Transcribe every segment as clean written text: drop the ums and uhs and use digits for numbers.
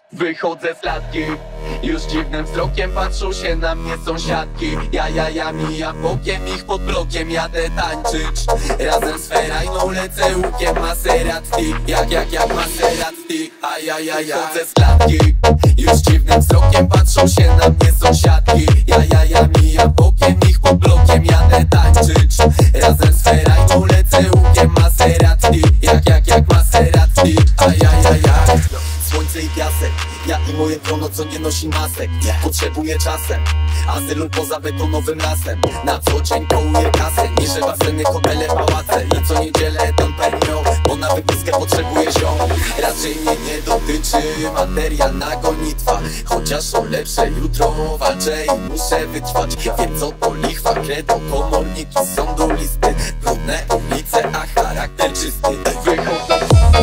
Wychodzę z klatki, już dziwnym wzrokiem patrzą się na mnie sąsiadki. Ja mijam bokiem ich pod blokiem, jadę tańczyć razem z ferajną, lecę łukiem Maserati. Jak Maserati, Wychodzę z klatki, już dziwnym wzrokiem patrzą się na mnie sąsiadki. Ja mijam bokiem ich pod blokiem, jadę tańczyć razem z ferajną, lecę łukiem Maserati. Jak Maserati, Słońce i piasek, ja i moje grono, co nie nosi masek. Potrzebuję czasem azylu poza betonowym lasem. Na co dzień kołuję kasę, niżej baseny, hotele, pałace. I co niedzielę Don Perignon, bo na wypiskę potrzebuję ziom. Raczej mnie nie dotyczy materialna gonitwa, chociaż o lepsze jutro walczę i muszę wytrwać. Wiem co to lichwa, kredo, komorniki, sądu listy. Brudne ulice, a charakter czysty. Wychodzę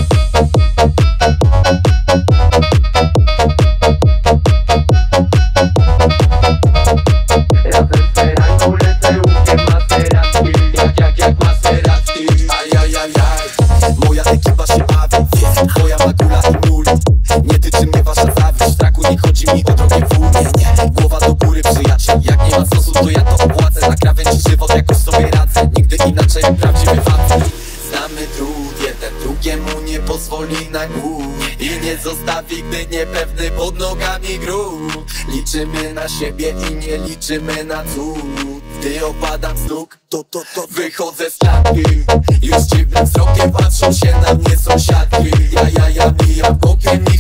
moja ekipa się bawi, twoja magula i muli. Nie tyczy mnie wasza zawiść, traku nie chodzi mi o drogę w unie. Głowa do góry przyjaciel, jak nie ma sosu to ja to opłacę. Na krawędzi żywot jakoś sobie radzę, nigdy inaczej jak prawdziwy facet. Znamy trud, jeden drugiemu nie pozwoli na głód i nie zostawi, gdy niepewny pod nogami gród. Liczymy na siebie i nie liczymy na cud. Gdy opadam z nóg, to wychodzę z klatki, już dziwnym wzrokiem patrzą się na mnie sąsiadki. Ja mijam bokiem